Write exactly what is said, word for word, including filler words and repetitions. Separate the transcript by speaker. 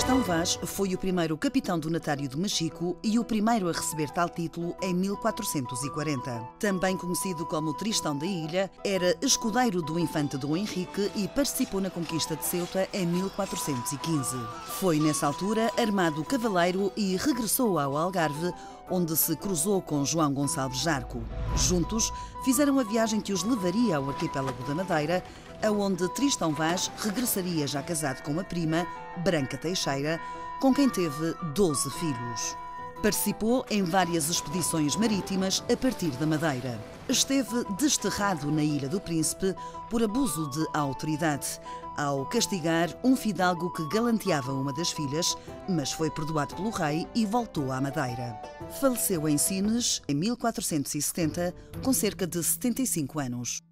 Speaker 1: Tristão Vaz foi o primeiro capitão donatário de Mexico e o primeiro a receber tal título em mil quatrocentos e quarenta. Também conhecido como Tristão da Ilha, era escudeiro do infante Dom Henrique e participou na conquista de Ceuta em mil quatrocentos e quinze. Foi nessa altura armado cavaleiro e regressou ao Algarve, onde se cruzou com João Gonçalves Jarco. Juntos, fizeram a viagem que os levaria ao arquipélago da Madeira, aonde Tristão Vaz regressaria já casado com a prima, Branca Teixeira, com quem teve doze filhos. Participou em várias expedições marítimas a partir da Madeira. Esteve desterrado na Ilha do Príncipe por abuso de autoridade, ao castigar um fidalgo que galanteava uma das filhas, mas foi perdoado pelo rei e voltou à Madeira. Faleceu em Sines em mil quatrocentos e setenta, com cerca de setenta e cinco anos.